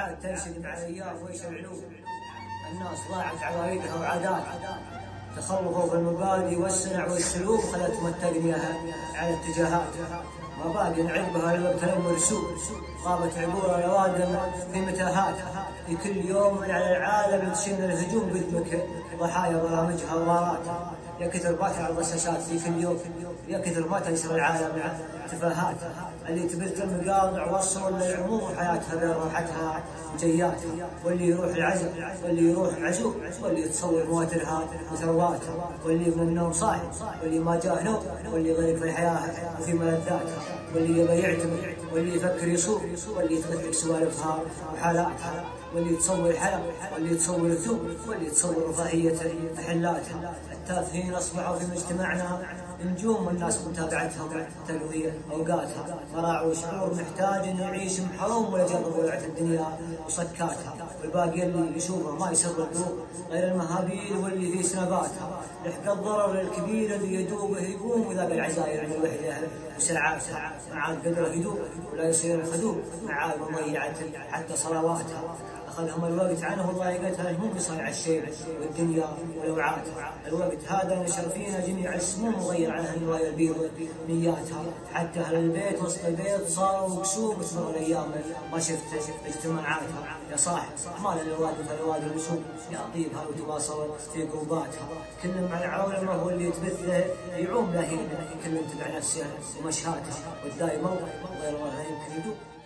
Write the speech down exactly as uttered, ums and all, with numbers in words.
عاد تنسد مع الايام ويش العلوم. الناس ضاعت عوايدها وعاداتها، تخلفوا في المبادئ والصنع والسلوك، خلتهم التقنية على اتجاهات. مبادئ نعربها للوقت المرسوم، غابت عبور الأوادم في متاهات. في كل يوم على العالم تشن الهجوم قدمك ضحايا برامجها وغاراتها. يا كثر ما تعرض الشاشات في كل يوم، يا كثر ما تنشر العالم تفاهات. اللي تبث المقاطع والصور للعموم حياتها بين روحتها وجياتها. واللي يروح العزم واللي يروح عزوم، واللي يتصور مواترها وثرواتها. واللي من النوم صاحي واللي ما جاه نوم، واللي غرق في الحياة وفي ملذاتها. واللي يبى يعتمر واللي يفكر يصوم، واللي يتغثق سوالفها وحالاتها. واللي يتصور حلم واللي يتصور ذوب، واللي يتصور رفاهية محلاتها. التافهين أصبحوا في مجتمعنا نجوم، والناس متابعتهم تلوي أوقاتها. فراعوا شعور محتاج إنه يعيش محروم ولا يجرب ولعة الدنيا وصكاتها. والباقي اللي يشوفه ما يسر الدروب غير المهابيل واللي في سنباتها. لحق الضرر الكبير اللي يدوبه يقوم، وذاق العزاير من الوحدة وساعاتها. مع قدره يدوب ولا يصير الخدوب، مع مضيعة حتى صلواتها. أخذهم الوقت عنه وضايقتها الهموم بصنع الشيب والدنيا ولوعاتها. الوقت هذا نشر فينا جميع السموم وغير عنها نوايا البيض نياتها. حتى أهل البيت وسط البيت صاروا كسوب، اسمعوا الأيام ما شفت اجتماعاتها. يا صاحب مال الوادي فالوادي المسوق، يا طيبها وتواصل في قرباتها. كل مع العولمة هو اللي تبثه يعوم لاهين، كل تبع نفسه ومشهاته. والدايم الله غير الله يمكن يدوب.